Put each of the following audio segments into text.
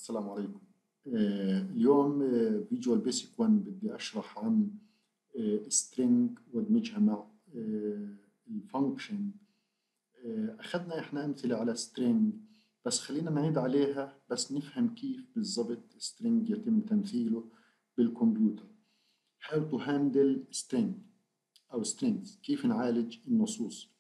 السلام عليكم. اليوم فيجوال بيسك 1 بدي أشرح عن string وادمجها مع الفانكشن. أخذنا إحنا أمثلة على string، بس خلينا نعيد عليها بس نفهم كيف بالضبط string يتم تمثيله بالكمبيوتر. How to handle string أو strings، كيف نعالج النصوص.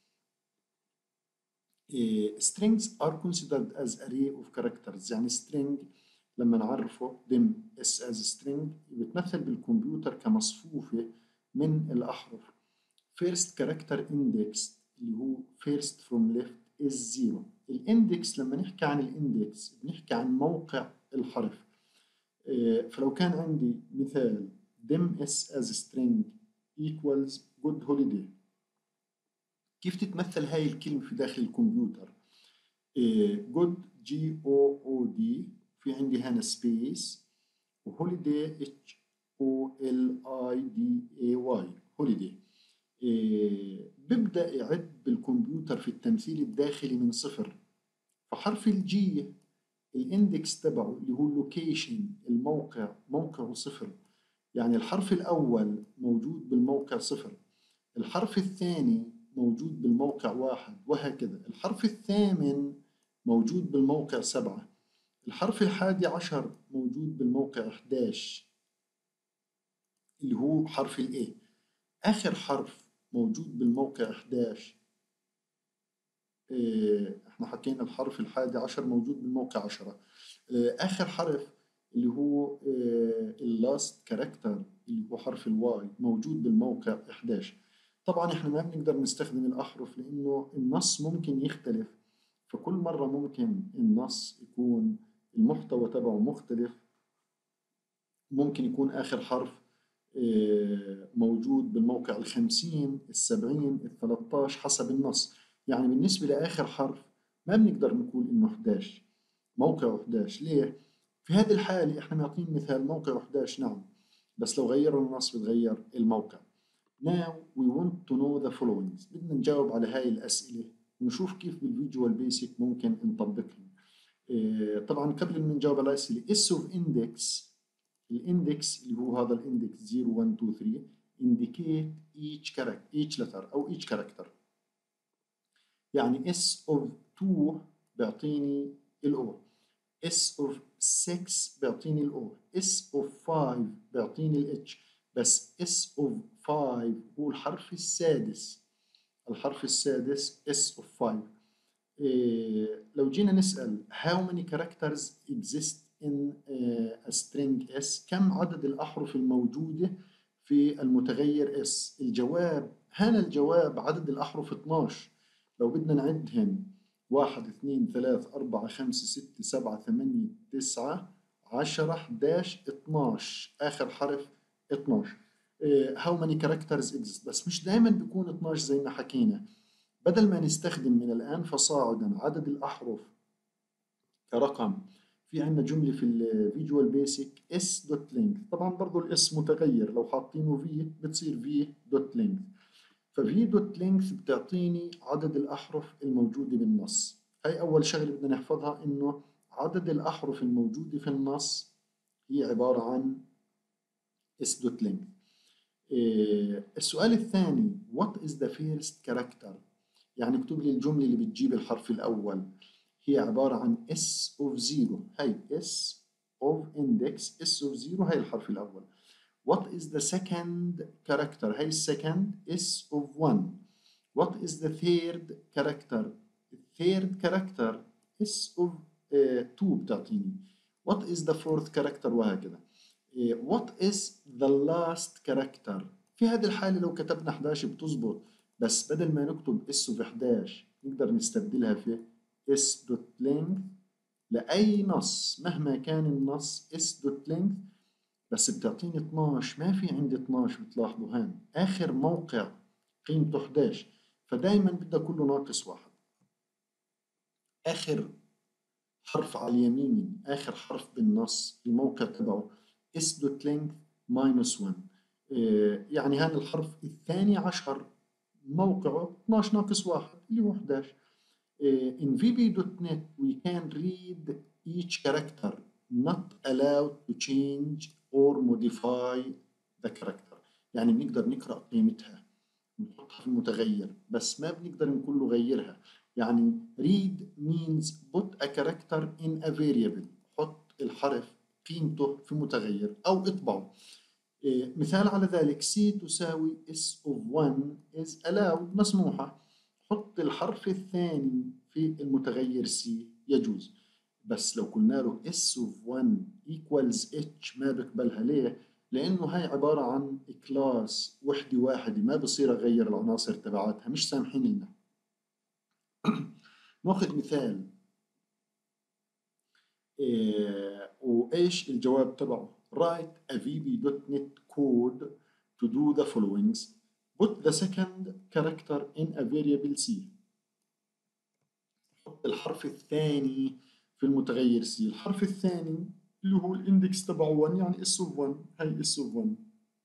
strings are considered as array of characters. يعني string لما نعرفه dim s as string بتمثل بالكمبيوتر كمصفوفة من الأحرف. first character index اللي هو first from left is 0. الاندكس لما نحكي عن الاندكس بنحكي عن موقع الحرف. فلو كان عندي مثال dim s as string equals good holiday، كيف تتمثل هاي الكلمة في داخل الكمبيوتر؟ good G-O-O-D، في عندي هنا سبيس، وهوليداي H-O-L-I-D-A-Y holiday. ببدأ يعد بالكمبيوتر في التمثيل الداخلي من صفر. فحرف الجي الاندكس تبعه اللي هو اللوكيشن، الموقع، موقعه صفر. يعني الحرف الأول موجود بالموقع صفر، الحرف الثاني موجود بالموقع 1، وهكذا. الحرف الثامن موجود بالموقع 7، الحرف 11 موجود بالموقع 11 اللي هو حرف A. آخر حرف موجود بالموقع 11، احنا حكينا الحرف 11 موجود بالموقع 10. آخر حرف اللي هو اللاست كاركتر اللي هو حرف الواي موجود بالموقع 11. طبعا احنا ما بنقدر نستخدم الأحرف لأنه النص ممكن يختلف، فكل مرة ممكن النص يكون المحتوى تبعه مختلف. ممكن يكون آخر حرف موجود بالموقع 50 70 13 حسب النص. يعني بالنسبة لآخر حرف ما بنقدر نقول إنه 11 موقع 11. ليه؟ في هذه الحالة احنا معطين مثال موقع 11 نعم، بس لو غيروا النص بتغير الموقع. Now we want to know the following. بدنا نجاوب على هاي الأسئلة ونشوف كيف بالفيجوال بيسك ممكن نطبقهم. طبعا قبل ما نجاوب على الأسئلة S of index، الاندكس اللي هو هذا الاندكس 0 1 2 3 indicate each letter أو each character. يعني S of 2 بيعطيني ال O، S of 6 بيعطيني ال O، S of 5 بيعطيني ال H. بس S of 5 هو الحرف السادس، الحرف السادس S of 5. لو جينا نسأل how many characters exist in a string S، كم عدد الأحرف الموجودة في المتغير S؟ الجواب هنا، الجواب عدد الأحرف 12. لو بدنا نعدهم 1 2 3 4 5 6 7 8 9 10 11 12، آخر حرف 12. how many characters exist، بس مش دائما بيكون 12 زي ما حكينا. بدل ما نستخدم من الآن فصاعدا عدد الأحرف كرقم، في عندنا جملة في الفيجوال بيسك s.length. طبعا برضو الاس متغير، لو حاطينه v بتصير v.length. v.length بتعطيني عدد الأحرف الموجودة بالنص. هاي أول شغلة بدنا نحفظها، إنه عدد الأحرف الموجودة في النص هي عبارة عن s.length. السؤال الثاني what is the first character؟ يعني اكتب لي الجملة اللي بتجيب الحرف الأول، هي عبارة عن S of 0. هاي S of index S of 0، هاي الحرف الأول. What is the second character؟ هاي second S of 1. What is the third character؟ third character S of 2 بتعطيني. What is the fourth character؟ وهكذا. What is the last character؟ في هذه الحالة لو كتبنا 11 بتزبط، بس بدل ما نكتب S of 11 نقدر نستبدلها في S.length لأي نص مهما كان النص S.length، بس بتعطيني 12. ما في عندي 12، بتلاحظوا هان آخر موقع قيمته 11، فدايما بدها كله ناقص 1. آخر حرف على اليمين، آخر حرف بالنص الموقع تبعه S.length -1. يعني هان الحرف الثاني عشر موقعه 12 ناقص 1 اللي هو 11. In VB.NET we can read each character not allowed to change or modify the character. يعني بنقدر نقرأ قيمتها نحطها في المتغير بس ما بنقدر نقول له غيرها. يعني read means put a character in a variable، حط الحرف قيمته في متغير أو اطبعه. مثال على ذلك C تساوي S of 1 is allowed مسموحة، حط الحرف الثاني في المتغير C يجوز. بس لو قلنا له S of 1 equals H ما بقبلها. ليه؟ لأنه هاي عبارة عن كلاس وحدة واحدة ما بصير أغير العناصر تبعاتها، مش سامحين لنا. ناخذ مثال وإيش الجواب تبعه. write a VB.NET code to do the following. put the second character in a variable C. حط الحرف الثاني في المتغير C. الحرف الثاني اللي هو الاندكس تبعه 1 يعني اس اوف 1، هي اس اوف 1.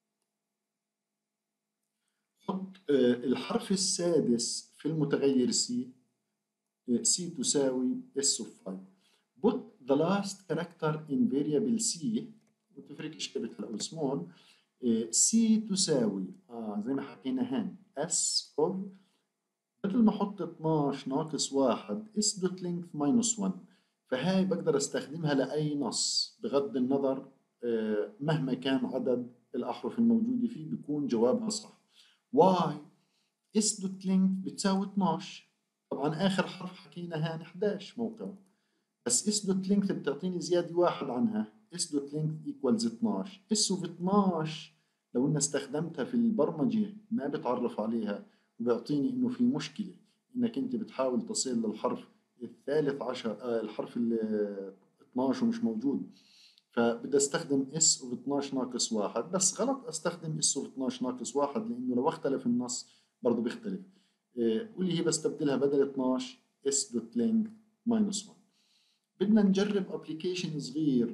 حط الحرف السادس في المتغير C. C تساوي S of 5. put the last character in variable C. ما تفرقش كابيتال أو سمول. C تساوي زي ما حكينا هان S of، بدل ما أحط 12 ناقص 1 S دوت length minus 1. فهاي بقدر استخدمها لأي نص بغض النظر مهما كان عدد الأحرف الموجودة فيه بيكون جوابها صح. Y S دوت length بتساوي 12. طبعا آخر حرف حكينا هان 11 موقعه، بس S دوت length بتعطيني زيادة واحد عنها. S دوت length equals 12. S of 12 لو إن استخدمتها في البرمجة ما بتعرف عليها وبيعطيني إنه في مشكلة إنك أنت بتحاول تصل للحرف الثالث عشر الحرف ال 12 ومش موجود. فبدي استخدم S of 12 ناقص 1. بس غلط استخدم S of 12 ناقص 1 لأنه لو اختلف النص برضه بيختلف. واللي هي بستبدلها بدل 12 S دوت length minus 1. بدنا نجرب ابلكيشن صغير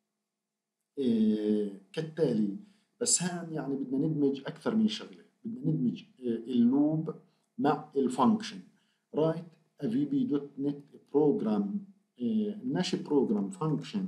كالتالي، بس هان يعني بدنا ندمج أكثر من شغلة. بدنا ندمج اللوب مع الفانكشن. write a VB.NET program ماشي program function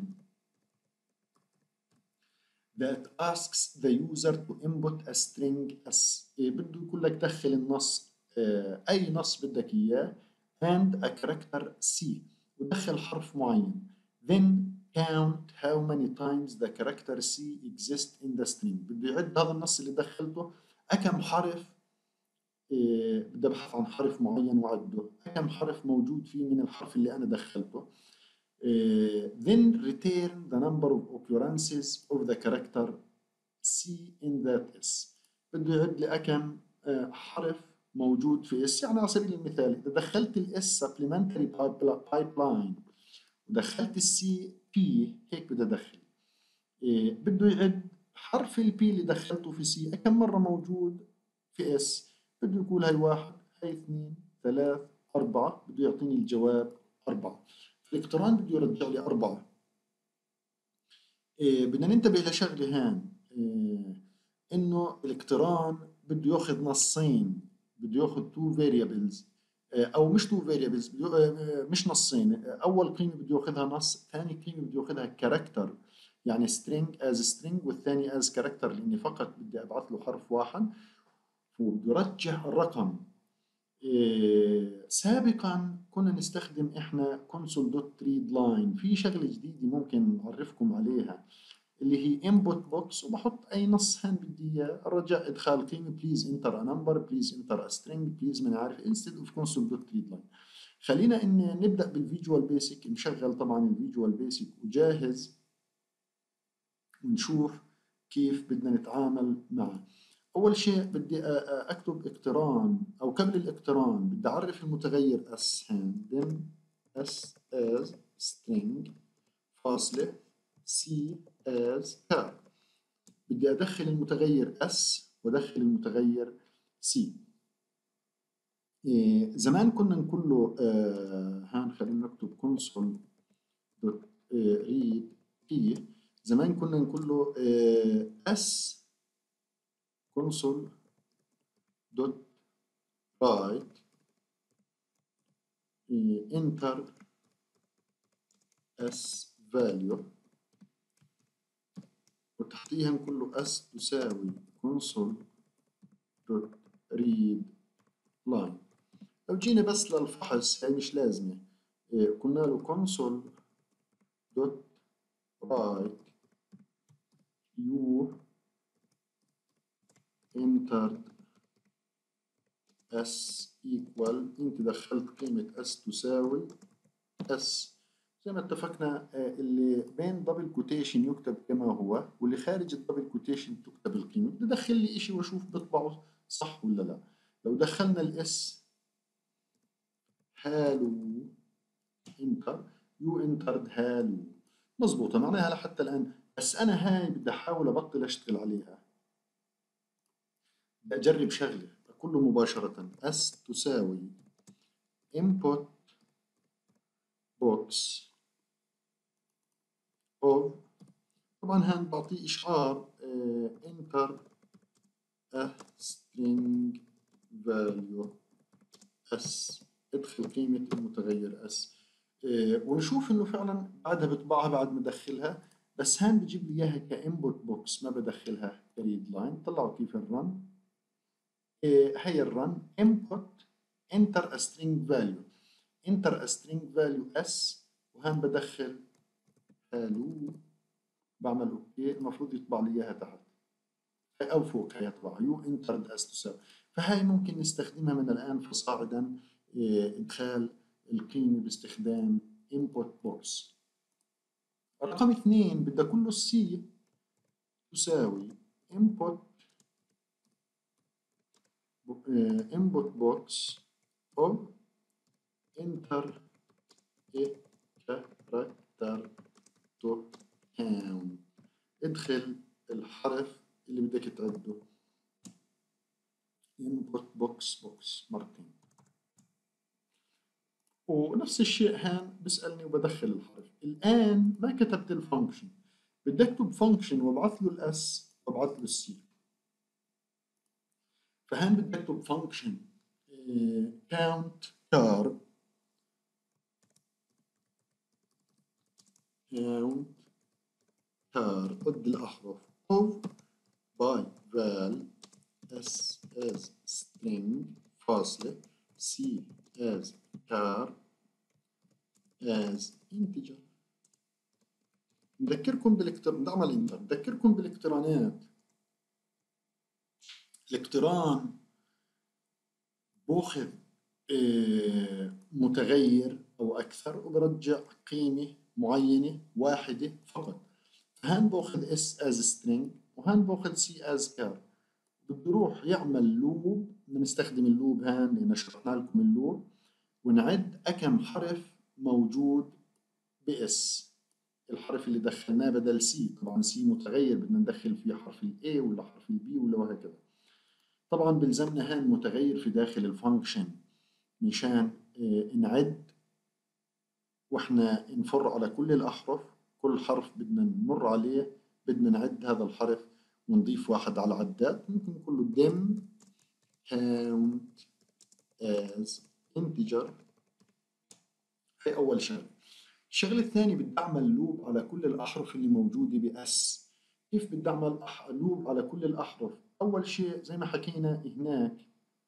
that asks the user to input a string S. بده يقول لك دخل النص أي نص بدك إياه and a character C، ودخل حرف معين. then count how many times the character C exists in the string. بده يعد هذا النص اللي دخلته أكم حرف. بدي أبحث عن حرف معين وعده أكم حرف موجود فيه من الحرف اللي أنا دخلته. then return the number of occurrences of the character C in that S. بده يعد لي أكم حرف موجود في S. يعني على سبيل المثال إذا دخلت ال S supplementary pipeline ودخلت السي بي هيك بدي أدخل. بده يعد حرف البي اللي دخلته في سي كم مرة موجود في اس. بده يقول هاي 1 هاي 2 3 4. بده يعطيني الجواب 4. الاقتران بده يرجع لي 4. بدنا ننتبه لشغلة هان إنه الاقتران بده ياخذ نصين، بده ياخذ 2 variables او مش 2 variables مش نصين. اول قيمه بده ياخذها نص، ثاني قيمه بده ياخذها كاركتر يعني string as string، والثاني as character لاني فقط بدي ابعث له حرف واحد وبده يرجع الرقم. سابقا كنا نستخدم احنا console.readline. في شغله جديده ممكن نعرفكم عليها اللي هي input box، وبحط أي نص هان بدي إياه. الرجاء إدخال قيمة please enter a number please enter a string please ما نعرف instead of console.readline. خلينا إن نبدأ بالفيجوال بيسك. نشغل طبعا الفيجوال بيسك وجاهز ونشوف كيف بدنا نتعامل معه. أول شيء بدي أكتب اقتران، أو قبل الاقتران بدي أعرف المتغير s هان then s as string فاصلة C as char. بدي أدخل المتغير S وأدخل المتغير C. زمان كنا نقول له هان خلينا نكتب console.read p. زمان كنا نقول له S console.write enter S value وتحتيها نقول له اس تساوي console دوت read line. لو جينا بس للفحص هي مش لازمة، قلنا له console دوت write you entered s equal، انت دخلت قيمة s تساوي s. زي ما اتفقنا اللي بين دبل كوتيشن يكتب كما هو، واللي خارج الدبل كوتيشن تكتب القيمة. بدي ادخل لي اشي واشوف بطبعه صح ولا لا. لو دخلنا الاس هالو انتر، يو انترد هالو، مظبوطة معناها لحتى الآن. بس أنا هاي بدي أحاول أبطل أشتغل عليها، بدي أجرب شغلة كله مباشرة. S تساوي input box of، طبعا هان بعطيه إشعار enter a string value S، ادخل قيمة المتغير S. ونشوف إنه فعلا بعدها بطبعها بعد ما أدخلها، بس هان بجيب لي إياها كإنبوت بوكس، ما بدخلها كريد لاين. طلعوا كيف الرن. هي الرن input enter a string value، enter a string value s، وهان بدخل هالو، بعمل اوكي. المفروض يطبع لي اياها تحت او فوق، هي يطبع يو entered as تساوي. فهاي ممكن نستخدمها من الان فصاعدا، ادخال القيمة باستخدام input box. رقم 2 بدها كله السي تساوي input box of enter a character to count، ادخل الحرف اللي بدك تعده. input box مرتين. ونفس الشيء هان بسألني وبدخل الحرف. الآن ما كتبت الفانكشن، بدي اكتب فانكشن وابعث له الاس وابعث له السي. فهان بدي اكتب فانكشن count car عد الأحرف of by val s as string فاصلة c as car as integer. نذكركم نعمل انتر، نذكركم بالاقترانات. الاقتران باخذ متغير او اكثر وبرجع قيمة معينة واحدة فقط. هان باخذ s as string وهان باخذ c as car. بده يروح يعمل لوب، بنستخدم اللوب هان لأن شرحنا لكم اللوب، ونعد أكم حرف موجود بإس. الحرف اللي دخلناه بدل سي، طبعا سي متغير بدنا ندخل فيه حرف الاي ولا حرف البي ولا وهكذا. طبعا بلزمنا هان متغير في داخل الفانكشن مشان نعد، واحنا نفر على كل الأحرف، كل حرف بدنا نمر عليه بدنا نعد هذا الحرف ونضيف واحد على العداد. ممكن نقول له dim count as integer. هي أول شغلة. الشغلة الثانية بدي أعمل لوب على كل الأحرف اللي موجودة بأس. كيف بدي أعمل لوب على كل الأحرف؟ أول شيء زي ما حكينا هناك،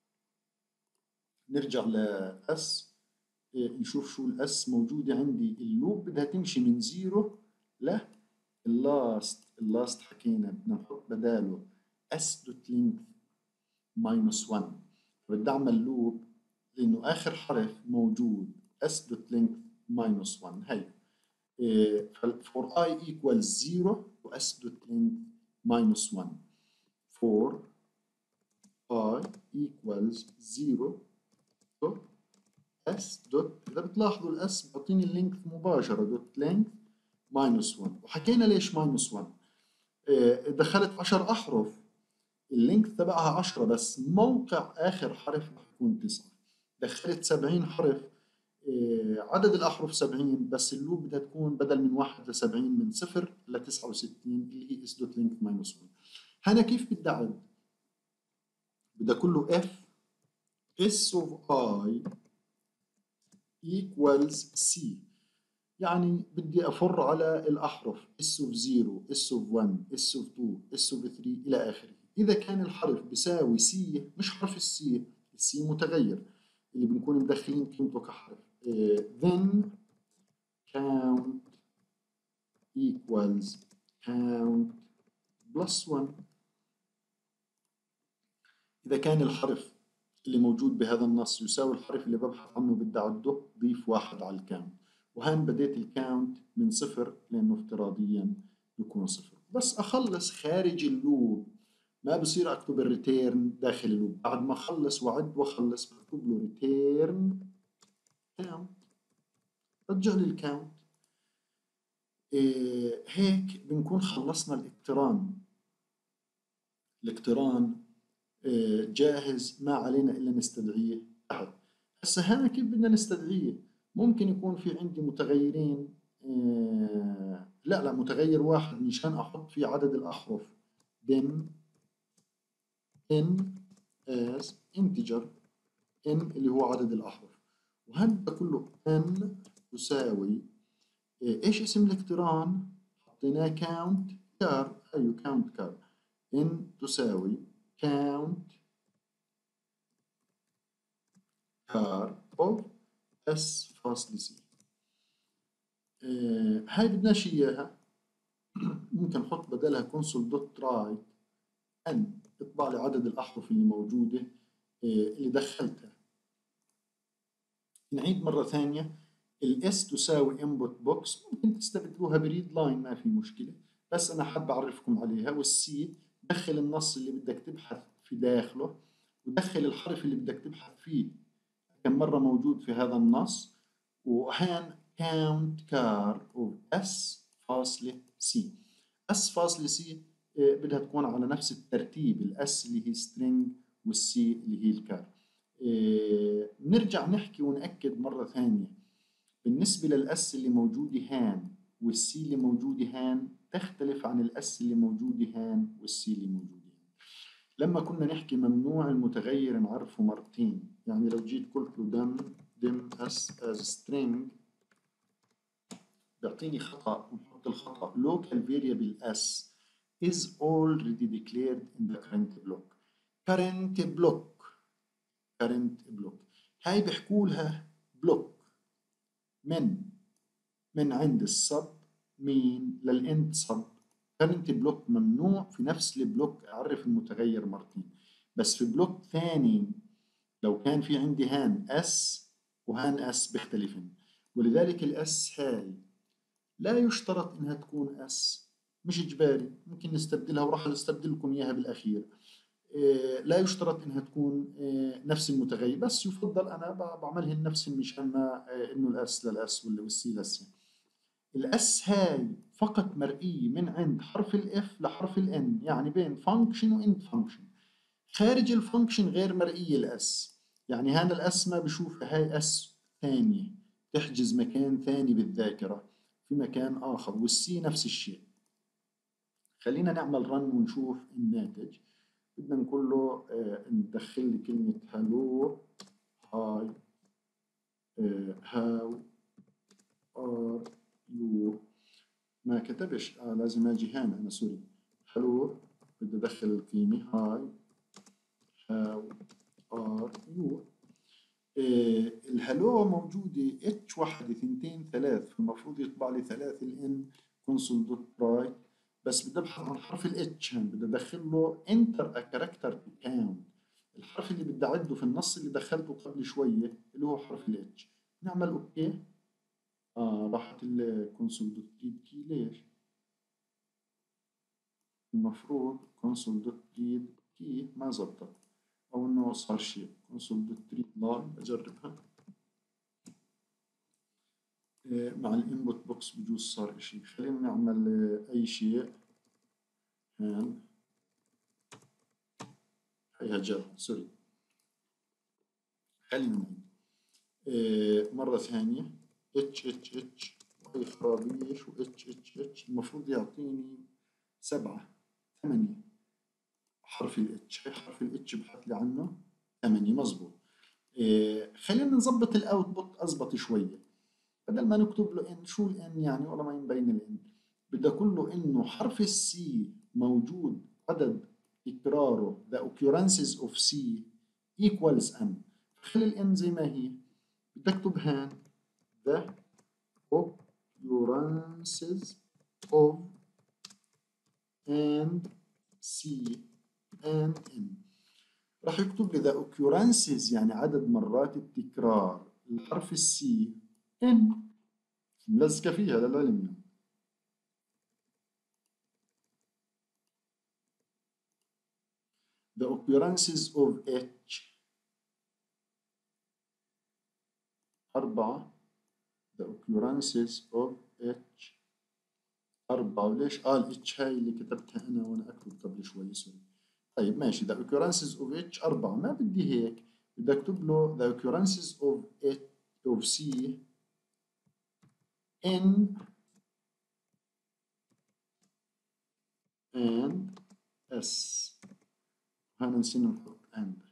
نرجع لأس نشوف شو الأس موجودة عندي. اللوب بدها تمشي من 0 ل اللاست حكينا بدنا نحط بداله s دوت length -1. بدي أعمل لوب لأنه آخر حرف موجود s دوت length -1. هي for I equals 0 و s دوت length -1 for I equals 0 دوت s دوت، إذا بتلاحظوا الاس بعطيني اللينث مباشرة دوت length -1. وحكينا ليش -1. دخلت 10 أحرف اللينث تبعها 10، بس موقع آخر حرف رح يكون 9. دخلت 70 حرف عدد الأحرف 70، بس اللوب بدها تكون بدل من 1 ل 70 من 0 ل 69 اللي هي s دوت length -1. هنا كيف بدي أعد؟ بدي أقول له f s of I equals c. يعني بدي أفر على الأحرف S of 0 S of 1 S of 2 S of 3 إلى آخره. إذا كان الحرف بيساوي سي، مش حرف السي متغير اللي بنكون مدخلين قيمته كحرف، then count equals count plus 1. إذا كان الحرف اللي موجود بهذا النص يساوي الحرف اللي ببحث عنه بدي أعده، ضيف واحد على الكاونت. وهان بديت الكاونت من صفر لأنه افتراضيا بيكون صفر. بس أخلص خارج اللوب ما بصير أكتب الريتيرن داخل اللوب. بعد ما أخلص وأعد وأخلص بكتب له ريتيرن كاونت، رجع لي الكاونت. هيك بنكون خلصنا الاقتران. الاقتران جاهز، ما علينا إلا نستدعيه تحت. هسه هنا كيف بدنا نستدعيه؟ ممكن يكون في عندي متغيرين، لا متغير واحد مشان أحط فيه عدد الأحرف، dim n as integer n اللي هو عدد الأحرف. وهذا كله n تساوي إيش اسم الاقتران؟ حطيناه count car. أيوه count car. n تساوي count car of s فاصل c. هاي بدناش إياها. ممكن نحط بدلها console dot write ان اطبع لي عدد الأحرف اللي موجودة اللي دخلتها. نعيد مرة ثانية. الاس تساوي input box، ممكن تستبدلوها بريد لاين ما في مشكلة، بس أنا حاب أعرفكم عليها. والسي دخل النص اللي بدك تبحث في داخله، ودخل الحرف اللي بدك تبحث فيه كم مرة موجود في هذا النص. وهان count car of s فاصلة c. s فاصلة c بدها تكون على نفس الترتيب، الاس اللي هي string والسي اللي هي الكار. نرجع نحكي ونأكد مرة ثانية. بالنسبة للأس اللي موجودة هان والسي اللي موجودة هان تختلف عن الأس اللي موجودة هان والسي اللي موجودة هان. لما كنا نحكي ممنوع المتغير نعرفه مرتين، يعني لو جيت قلت له dim s as string بيعطيني خطأ، ونحط الخطأ local variable s is already declared in the current block. هاي بيحكوا لها بلوك من عند السب مين للاند سب. current block ممنوع في نفس البلوك اعرف المتغير مرتين، بس في بلوك ثاني لو كان في عندي هان اس وهان اس بيختلفن. ولذلك الاس هاي لا يشترط انها تكون اس، مش اجباري، ممكن نستبدلها وراح استبدل لكم اياها بالاخير. لا يشترط انها تكون نفس المتغير، بس يفضل انا بعملهن نفس مشان ما انه الاس للاس والسي للسي. الاس هاي فقط مرئيه من عند حرف الاف لحرف الان، يعني بين فانكشن واند فانكشن. خارج الفانكشن غير مرئيه الاس، يعني هذا الاس ما بشوفها، هاي اس ثانيه تحجز مكان ثاني بالذاكره في مكان اخر. والسي نفس الشيء. خلينا نعمل رن ونشوف الناتج. بدنا نقول له ندخل لي كلمة هالو هاي هاو ار يو. ما كتبش لازم اجي هنا، انا سوري. هالو بدي ادخل القيمة هاي هاو ار يو. الهالو موجودة اتش واحدة ثنتين ثلاث، فالمفروض يطبع لي ثلاث الان كونسول دوت برايت. بس بدي ابحث عن حرف الاتش، هون بدي ادخل له انتر ا كاركتر تو كاونت. الحرف اللي بدي اعده في النص اللي دخلته قبل شويه اللي هو حرف الاتش. نعمل اوكي. راحت الكونسول دوت ريد كي. ليش؟ المفروض كونسول دوت ريد كي ما زبطت، او انه صار شيء. كونسول دوت ريد لاين بجربها. مع الانبوت بوكس بجوز صار اشي. خلينا نعمل اي شيء. هان هيها جاب سوري. خلينا نعيد مرة ثانية. اتش اتش اتش وهي خرابيش، و اتش اتش اتش المفروض يعطيني 7 8. حرف الاتش، هي حرف الاتش بحث لي عنه 8 مظبوط. خلينا نظبط الاوتبوت اضبط شوية. بدل ما نكتب له ان، شو الان يعني والله ما يبين الان، بدي اقول له انه حرف السي موجود عدد تكراره the occurrences of C equals n. خلي الان زي ما هي، بدي اكتب هان the occurrences of and C and n. راح يكتب لي the occurrences يعني عدد مرات التكرار الحرف السي n، ملزقة فيها للعلم يعني. The occurrences of H 4. The occurrences of H 4. وليش قال H هاي اللي كتبتها أنا وأنا أكتب قبل شوي سوري. طيب ماشي the occurrences of H 4 ما بدي هيك، بدي أكتب له the occurrences of H of C N and S. هنا نسينا نحط and.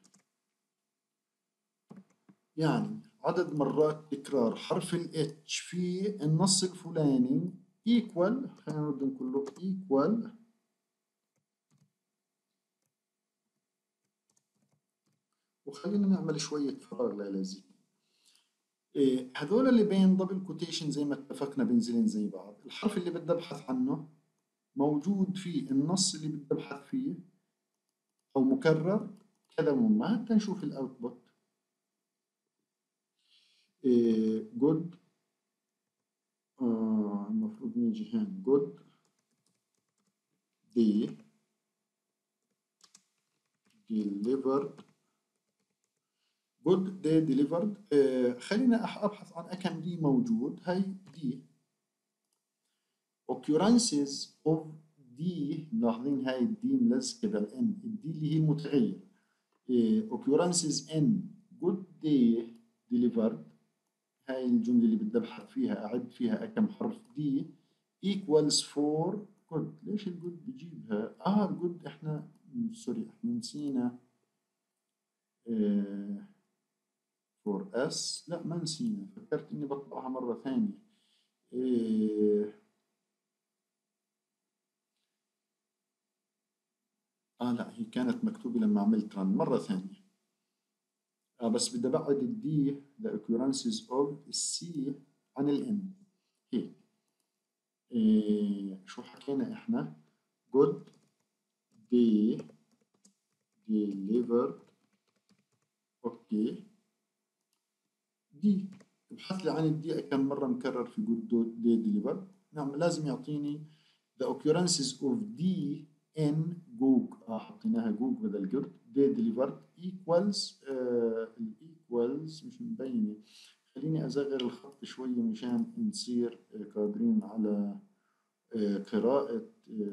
يعني عدد مرات تكرار حرف ال H في النص الفلاني equal، خلينا نرد نقول له equal وخلينا نعمل شوية فراغ للذي هذول اللي بين دبل كوتيشن زي ما اتفقنا بينزلين زي بعض. الحرف اللي بدي ابحث عنه موجود في النص اللي بدي ابحث فيه او مكرر كذا مرة. حتى نشوف الاوتبوت. جود المفروض نيجي هون جود دي delivered good day delivered. خلينا ابحث عن كم دي موجود. هاي دي occurrences of دي، ملاحظين هاي الدي ملزقة بالان، الدي اللي هي المتغير. occurrences in good day delivered، هاي الجملة اللي بدي ابحث فيها اعد فيها كم حرف دي equals for good. ليش الجود بجيبها؟ الجود احنا سوري احنا نسينا for S. لا ما نسينا، فكرت اني بطبعها مرة ثانية. لا هي كانت مكتوبة لما عملت رن مرة ثانية. بس بدي ابعد الدي the occurrences of السي عن الان هيك. شو حكينا احنا؟ good day delivered. اوكي دي ابحث لي عن الدي كم مرة مكرر في good day delivered. نعم لازم يعطيني the occurrences of D in جوج. حطيناها جوج بدل جود. day delivered equals equals مش مبينة. خليني أصغر الخط شوية مشان نصير قادرين على قراءة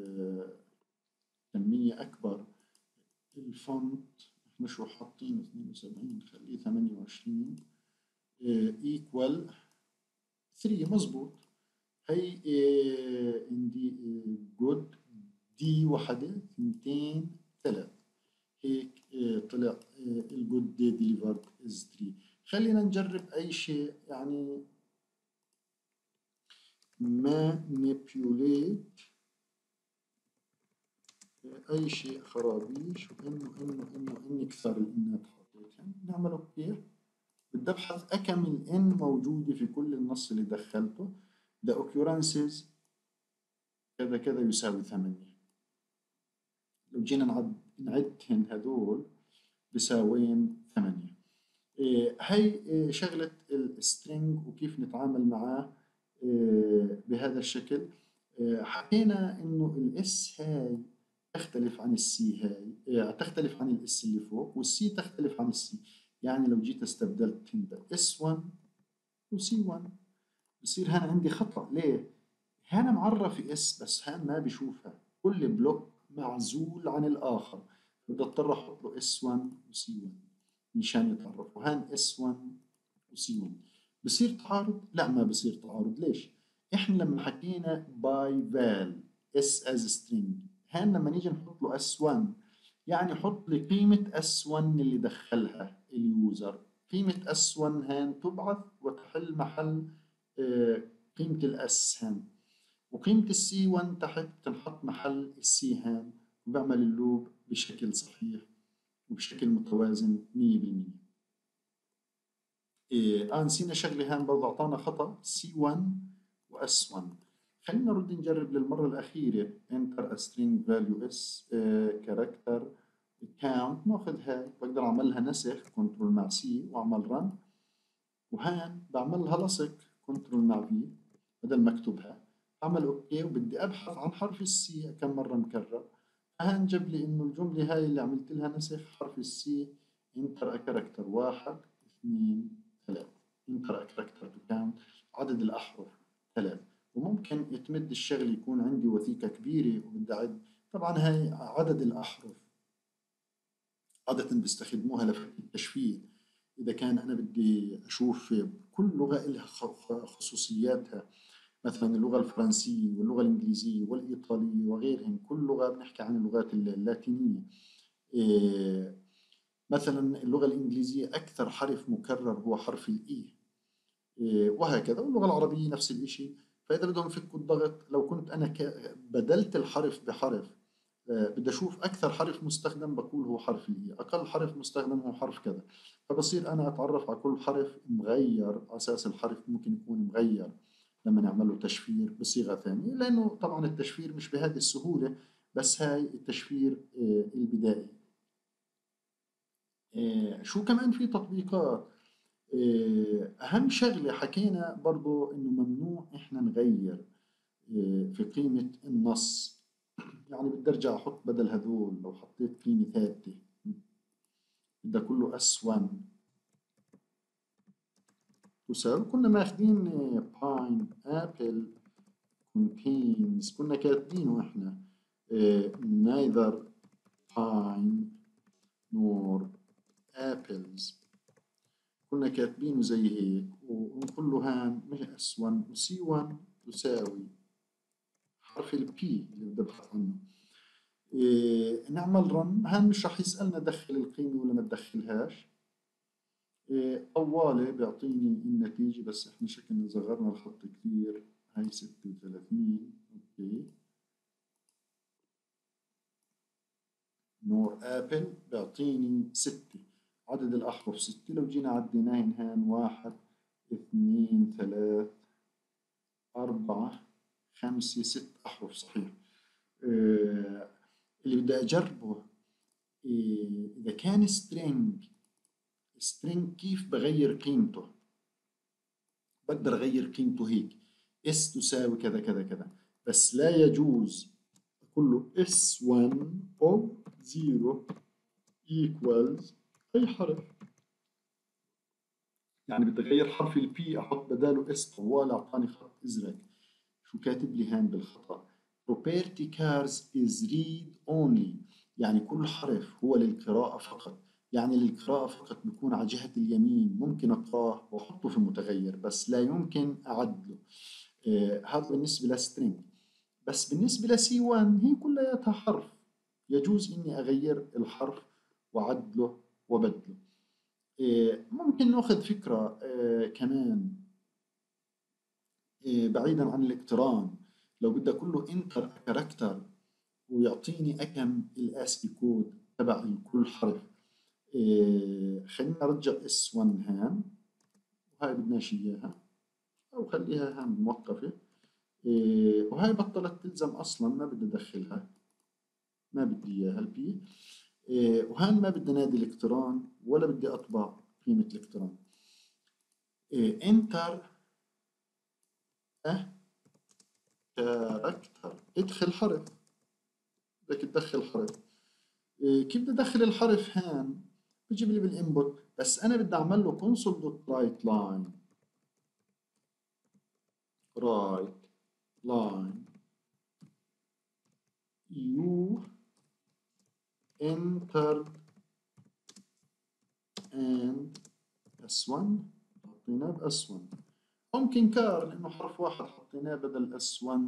كمية أكبر. الفونت احنا شو حاطين 72 خليه 28 equal 3 مظبوط. هي عندي جود دي وحدة 2 3 هيك طلع الجود دي ديليفرد از 3. خلينا نجرب أي شيء يعني manipulate أي شيء خرابيش وإنه كثر الإنات حطيتها. نعمله كيف؟ بدي أبحث أكم الإن موجودة في كل النص اللي دخلته. the occurrences كذا كذا يساوي 8. لو جينا نعدهن هذول بيساوين 8. هي شغلة السترينج وكيف نتعامل معاه بهذا الشكل. حكينا انه الاس هاي تختلف عن السي هاي تختلف عن الاس اللي فوق، والسي تختلف عن السي. يعني لو جيت استبدلت هند اس 1 وسي 1 بصير هنا عندي خطأ. ليه؟ هنا معرف اس بس هان ما بشوفها، كل بلوك معزول عن الآخر. بدي اضطر احط له اس 1 وسي 1 مشان يتعرفوا. هان اس 1 وسي 1 بصير تعارض؟ لا ما بصير تعارض. ليش؟ احنا لما حكينا باي فال اس از سترينج، هان لما نيجي نحط له اس 1 يعني حط لي قيمة اس 1 اللي دخلها اليوزر. قيمة اس 1 هان تبعث وتحل محل قيمة الأس هان، وقيمة السي 1 تحت بتنحط محل السي هان، وبعمل اللوب بشكل صحيح وبشكل متوازن 100%. نسينا شغلة هان برضه أعطانا خطأ سي 1 واس 1. خلينا نرد نجرب للمرة الأخيرة enter a string value s character count، ناخذ هاي بقدر أعملها نسخ كنترول مع سي وأعمل run، وهان بعملها لصق كنترول مع في بدل ما أكتبها، أعمل أوكي وبدي أبحث عن حرف السي كم مرة مكرر، فهان جاب لي إنه الجملة هاي اللي عملت لها نسخ حرف السي enter a character 1 2 3 enter a character to count عدد الأحرف 3. وممكن تمد الشغل يكون عندي وثيقة كبيرة وبدي أعد، طبعا هاي عدد الأحرف عادة بيستخدموها لفك التشفير. إذا كان أنا بدي أشوف كل لغة لها خصوصياتها، مثلا اللغة الفرنسية واللغة الإنجليزية والإيطالية وغيرهم، كل لغة بنحكي عن اللغات اللاتينية. مثلا اللغة الإنجليزية أكثر حرف مكرر هو حرف الإي، وهكذا، واللغة العربية نفس الإشي. فإذا بدهم يفكوا الضغط، لو كنت أنا بدلت الحرف بحرف، بدي أشوف أكثر حرف مستخدم بقول هو حرف الإي، أقل حرف مستخدم هو حرف كذا، فبصير أنا أتعرف على كل حرف مغير على أساس الحرف ممكن يكون مغير لما نعمل له تشفير بصيغة ثانية، لأنه طبعا التشفير مش بهذه السهولة، بس هاي التشفير البدائي. شو كمان في تطبيقات؟ أهم شغلة حكينا برضو إنه ممنوع إحنا نغير في قيمة النص، يعني بدي أرجع أحط بدل هذول، لو حطيت قيمة ثابتة بدي كله S1 تساوي، كنا ماخذين باين آبل contains، كنا كاتبينه إحنا neither pine nor apples، كنا كاتبينه زي هيك، ونقول له هان مش S1 و C1 تساوي حرف ال P اللي بدي أبحث عنه. نعمل رن، هان مش رح يسألنا دخل القيمة ولا ما تدخلهاش، طوالة بيعطيني النتيجة، بس احنا شكلنا صغرنا الخط كثير، هاي 36. اوكي نور آبل بيعطيني 6، عدد الأحرف 6، لو جينا عديناهن هان 1 2 3 4 5 6 أحرف صحيح. اللي بدي أجربه إذا كان string كيف بغير قيمته؟ بقدر أغير قيمته هيك s تساوي كذا كذا كذا، بس لا يجوز أقول له s1 of 0 equals أي حرف، يعني بدي أغير حرف البي أحط بداله s، طوال أعطاني خط أزرق، شو كاتب لي هان بالخطأ؟ property cars is read only، يعني كل حرف هو للقراءة فقط، يعني للقراءة فقط بيكون على جهة اليمين، ممكن أقراه وأحطه في متغير بس لا يمكن أعدله. هذا بالنسبة للسترينج. بس بالنسبة لسي 1 هي كلياتها حرف، يجوز إني أغير الحرف وأعدله وبدله. ممكن نأخذ فكرة كمان بعيدا عن الاقتران، لو بدي أقول له انتر كاركتر ويعطيني أكم الاسكي كود تبع كل حرف، خلينا نرجع اس 1 هان، وهاي بدناش إياها أو خليها هان موقفة، وهاي بطلت تلزم أصلا، ما بدي أدخلها، ما بدي إياها البي، وهان ما بدي نادي الاقتران ولا بدي أطبع قيمة الاقتران. انتر كاركتر، ادخل حرف، بدك تدخل حرف، كيف بدي ادخل الحرف هان؟ بجيب لي بالانبوت، بس انا بدي اعمل له console دوت رايت لاين، رايت لاين you entered and s1 حطيناه ب s1، ممكن كار لانه حرف واحد حطيناه بدل s1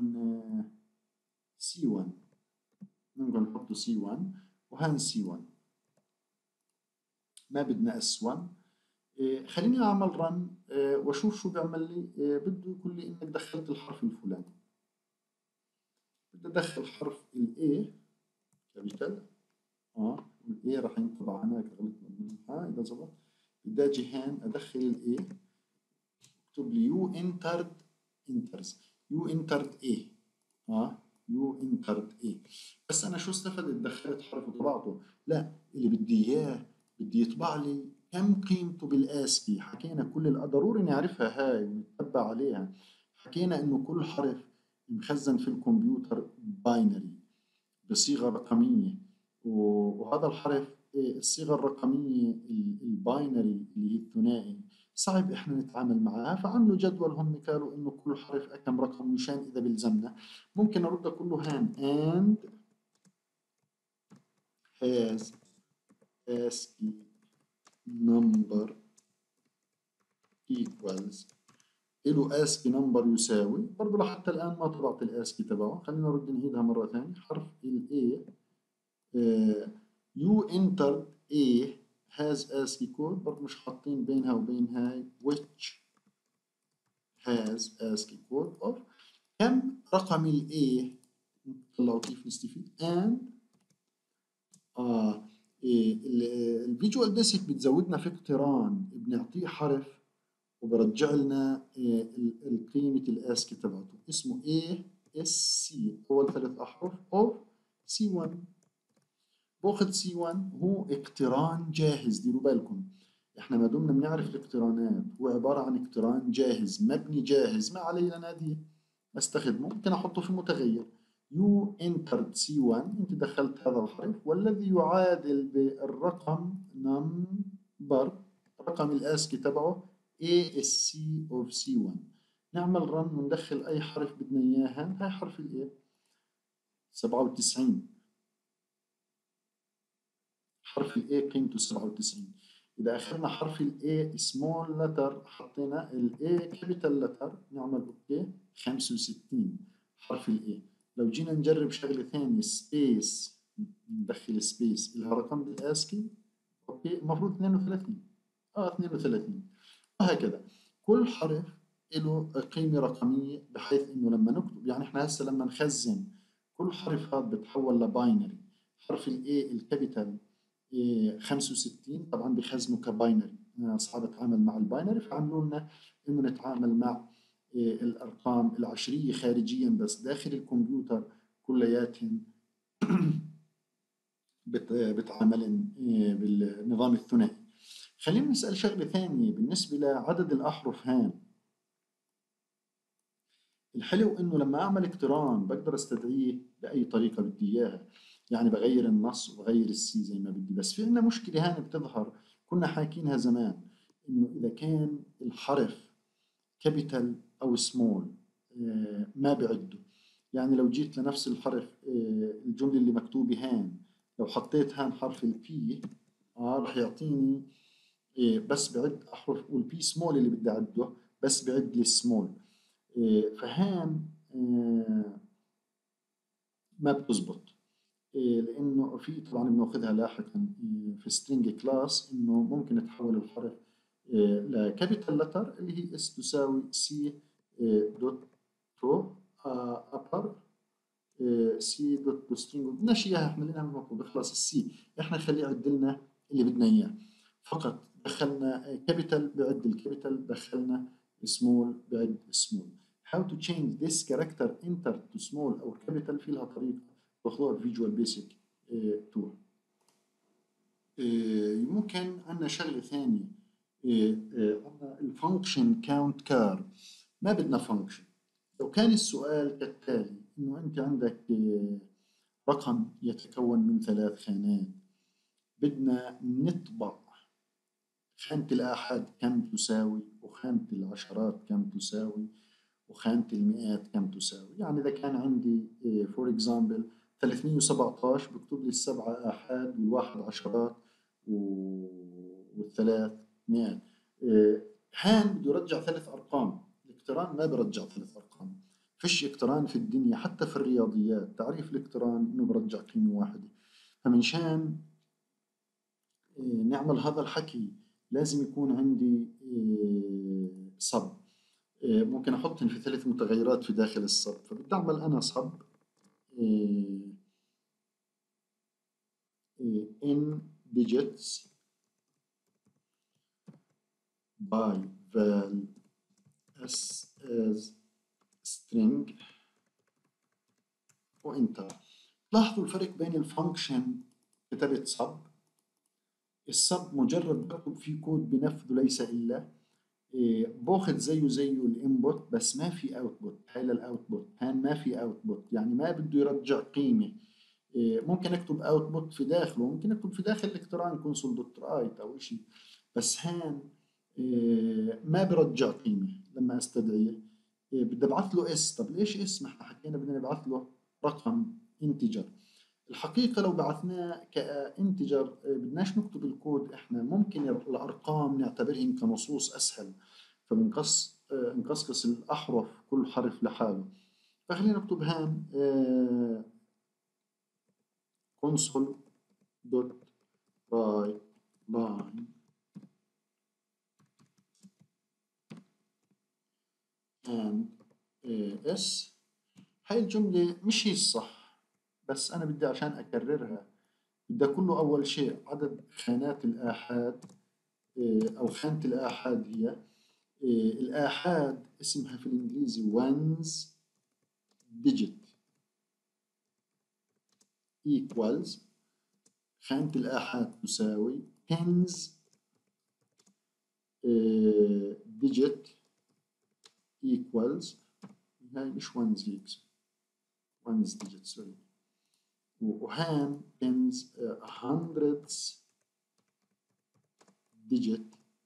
c1، ممكن نحطه c1 وهان c1، ما بدنا s1. خليني أعمل رن وأشوف شو بيعمل لي. بده يقول لي إنك دخلت الحرف الفلاني. بدي أدخل حرف ال A كابيتال. ال A راح ينطبع هناك، غلطنا منها. إذا ظبط بدي أجي هون أدخل ال A، اكتب لي يو انترد انترز، يو انترد A. يو انترد A. بس أنا شو استفدت؟ دخلت حرف وطبعته؟ لا، اللي بدي إياه بدي يطبع لي كم قيمته بالآسكي. حكينا كل ضروري نعرفها هاي ونتبع عليها. حكينا إنه كل حرف مخزن في الكمبيوتر باينري بصيغة رقمية، وهذا الحرف الصيغة الرقمية الباينري اللي هي الثنائي صعب احنا نتعامل معها. فعملوا جدول هم قالوا انه كل حرف كم رقم، مشان اذا بلزمنا ممكن ارد كله هان and has ASCII number equals له ASCII number يساوي. برضه لحتى الآن ما طبعت الآسكي تبعه. خلينا نرد نعيدها مرة ثانية. حرف ال A you entered A has ASCII code. برضه مش حاطين بينها وبين هاي which has ASCII code of كم رقم ال A. طلعوا كيف نستفيد and الفيجوال بيسك بتزودنا في اقتران، بنعطيه حرف وبرجع لنا قيمة الاسكي تبعته. اسمه A S C، أول ثلاث أحرف of C1. باخذ C1 هو اقتران جاهز. ديروا بالكم احنا ما دمنا بنعرف الاقترانات هو عبارة عن اقتران جاهز، مبني جاهز، ما علي ناديه استخدمه. ممكن احطه في متغير. يو انترد C1، انت دخلت هذا الحرف والذي يعادل بالرقم نمبر، رقم الاسكي تبعه ASC of C1. نعمل رن وندخل اي حرف بدنا اياه. هاي حرف الايه 97. حرف ال A قيمته 97. إذا أخذنا حرف ال A small letter حطينا ال A capital letter نعمل أوكي 65 حرف ال A. لو جينا نجرب شغلة ثانية سبيس، ندخل سبيس لها رقم بالآسكي أوكي المفروض 32. 32. وهكذا كل حرف له قيمة رقمية بحيث إنه لما نكتب، يعني إحنا هسه لما نخزن كل حرف هذا بتحول لباينري. حرف ال A الكابيتال 65 طبعا بخزنه كباينري. صعب اتعامل مع الباينري فعملوا لنا انه نتعامل مع الارقام العشريه خارجيا، بس داخل الكمبيوتر كلياتهم بتعاملن بالنظام الثنائي. خلينا نسال شغله ثانيه بالنسبه لعدد الاحرف هان. الحلو انه لما اعمل اقتران بقدر استدعيه باي طريقه بدي اياها، يعني بغير النص وبغير السي زي ما بدي. بس في عندنا مشكله هان بتظهر، كنا حاكينها زمان، انه اذا كان الحرف كابيتال او سمول ما بعده. يعني لو جيت لنفس الحرف الجمله اللي مكتوبه هان، لو حطيت هان حرف البي راح يعطيني بس بعد احرف، والبي سمول اللي بدي اعده بس بعد لي السمول. فهان ما بتزبط. لانه في طبعا بناخذها لاحقا في سترينج كلاس انه ممكن تحول الحرف لكابيتال لتر اللي هي اس تساوي سي دوت تو ابر سي دوت تو سترينج. بدناش اياها احنا لانها المفروض بخلص السي احنا نخليه يعد لنا اللي بدنا اياه فقط. دخلنا كابيتال بعد الكابيتال، دخلنا سمول بعد سمول. how to change this character enter to small او capital في لها طريقه باخذوها فيجوال بيسك تول. ممكن عندنا شغله ثانيه، عندنا الفانكشن كاونت كار. ما بدنا فانكشن. لو كان السؤال كالتالي انه انت عندك رقم يتكون من 3 خانات، بدنا نطبع خانة الآحاد كم تساوي، وخانة العشرات كم تساوي، وخانة المئات كم تساوي. يعني إذا كان عندي فور إكزامبل 317 بكتب لي السبعة آحاد والواحد عشرات والثلاث مئات. هان بده يرجع 3 أرقام. الاقتران ما برجع 3 أرقام. فيش اقتران في الدنيا حتى في الرياضيات تعريف الاقتران إنه برجع قيمة واحدة. فمنشان نعمل هذا الحكي لازم يكون عندي صب. ممكن أحطهم في 3 متغيرات في داخل الصب، فبدي أعمل أنا صب in digits by val s as string وانتر. لاحظوا الفرق بين الفانكشن كتبت صب، الصب مجرد بكتب فيه كود بنفذه ليس إلا، باخذ زيه الانبوت بس ما في اوتبوت. هاي للاوتبوت، هان ما في اوتبوت يعني ما بده يرجع قيمة. ممكن اكتب اوتبوت في داخله، ممكن اكتب في داخل الاقتران كونسول دوت رايت او شيء، بس هان ما برجع قيمة لما استدعيه. بدي ابعث له اس. طب ليش اس؟ ما احنا حكينا بدنا نبعث له رقم انتجر. الحقيقة لو بعثناه كانتجر بدناش نكتب الكود احنا، ممكن الارقام نعتبرهم كنصوص اسهل، نقصقص الاحرف كل حرف لحاله. فخلينا نكتب هان console dot write line and s. هاي الجملة مش هي الصح، بس أنا بدي عشان أكررها بدي أقول له أول شيء عدد خانات الآحاد، أو خانة الآحاد هي الآحاد اسمها في الإنجليزي ones digit equals، خانة الآحاد تساوي tens digit equals، هاي مش ones هيك ones digit سوري، وهان tens hundreds digit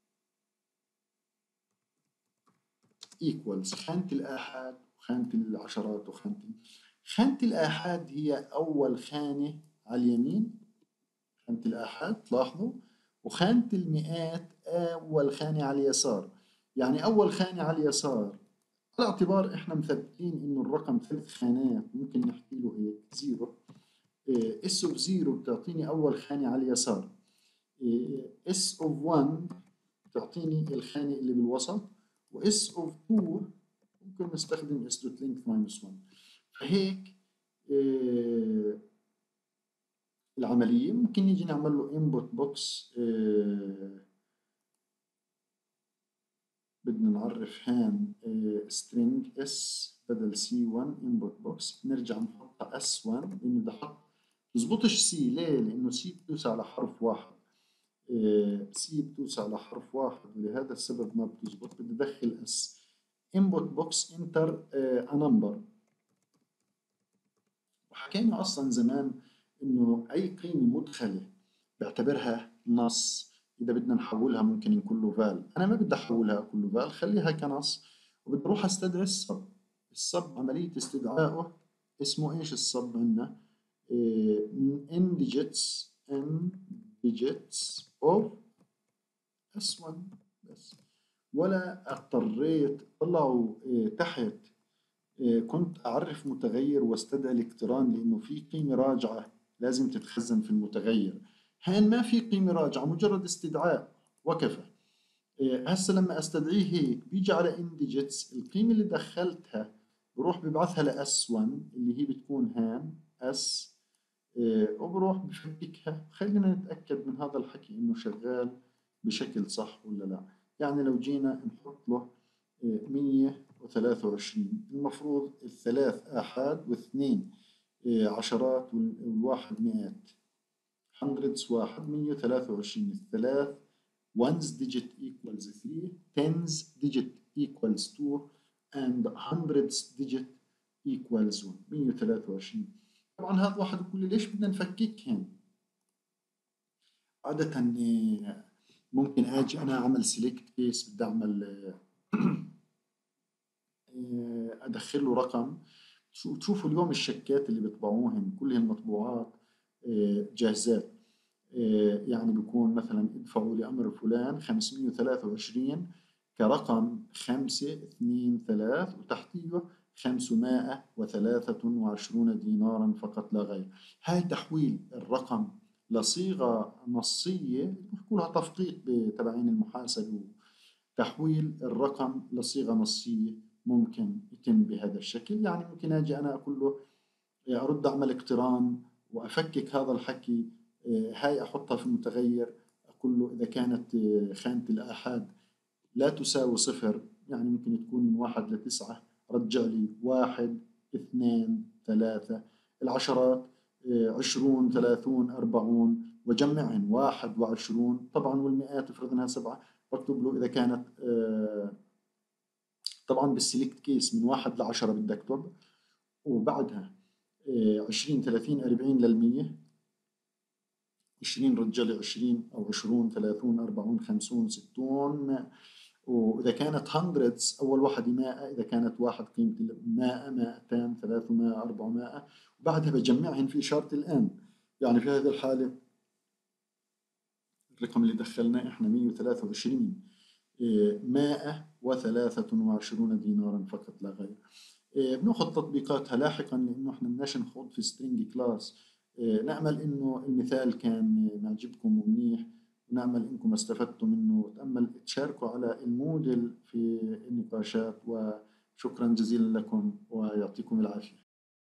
equals خانة الآحاد وخانة العشرات خانة الآحاد هي أول خانة على اليمين، خانة الآحاد تلاحظوا، وخانة المئات أول خانة على اليسار. يعني أول خانة على اليسار على اعتبار إحنا مثبتين إنه الرقم 3 خانات، ممكن نحكي له هيك زيرو. اس اوف زيرو بتعطيني أول خانة على اليسار، اس اوف 1 بتعطيني الخانة اللي بالوسط، واس اوف 2 ممكن نستخدم اس دوت لينك ماينس 1. فهيك العملية ممكن نيجي نعمل له input box. بدنا نعرف هان string s بدل c1 input box، نرجع نحطها s1 لأنه بدي أحط تزبطش c. ليه؟ لأنه c بتوسع على حرف واحد، c بتوسع على حرف واحد ولهذا السبب ما بتزبط. بدي أدخل s input box enter a number. وحكينا أصلا زمان إنه أي قيمة مدخلة بعتبرها نص، إذا بدنا نحولها ممكن نقول له فال. أنا ما بدي أحولها أقول له فال، خليها كنص، وبدي أروح أستدعي الصب. الصب عملية استدعائه اسمه إيش الصب عندنا؟ in digits of S1 بس. ولا اضطريت طلعوا تحت كنت أعرف متغير واستدعي الاقتران لأنه في قيمة راجعة لازم تتخزن في المتغير. هان ما في قيمة راجعة، مجرد استدعاء وكفى. هسه لما استدعيه هيك بيجي على indigits، القيمة اللي دخلتها بروح ببعثها ل S1 اللي هي بتكون هان S، وبروح بفككها. خلينا نتأكد من هذا الحكي إنه شغال بشكل صح ولا لا. يعني لو جينا نحط له 123، المفروض الثلاث آحاد واثنين عشرات والواحد مئات، hundreds واحد، 123. الثلاث ones digit equals 3، tens digit equals 2 and hundreds digit equals 1. 123. طبعا هذا واحد يقول لي ليش بدنا نفككهم؟ عادة ممكن اجي انا اعمل سيلكت كيس، بدي اعمل ادخل له رقم. تشوفوا اليوم الشيكات اللي بيطبعوهن كلهن مطبوعات جاهزات، يعني بيكون مثلا ادفعوا لأمر فلان 523 كرقم 5 2 3 وتحتيه 523 دينارا فقط لا غير. هاي تحويل الرقم لصيغة نصية بيحكوا لها تفقيق بتبعين المحاسبة، وتحويل الرقم لصيغة نصية ممكن يتم بهذا الشكل. يعني ممكن أجي أنا أقول له أرد أعمل اقتران وأفكك هذا الحكي، هاي أحطها في متغير، أقول له إذا كانت خانة الآحاد لا تساوي صفر، يعني ممكن تكون من 1 ل9، رجع لي 1 2 3. العشرات 20 30 40، وجمعهن 21 طبعا، والمئات افرض انها 7، بكتب له إذا كانت طبعا بالسلكت كيس من 1 ل10 بدي أكتب، وبعدها 20 30 40 لل100، 20 رجع لي 20 أو 20 30 40 50 60 100. وإذا كانت hundreds أول واحدة 100، إذا كانت واحد قيمة 100 200 300 400، وبعدها بجمعهن في إشارة الآن. يعني في هذه الحالة الرقم اللي دخلناه إحنا 123، 123 دينارا فقط لا غير. بناخذ تطبيقاتها لاحقا، لأنه إحنا بدناش نخوض في سترينج كلاس. نأمل إنه المثال كان معجبكم ومنيح، ونأمل إنكم استفدتوا منه، وتأمل تشاركوا على الموديل في النقاشات. وشكرا جزيلا لكم ويعطيكم العافية.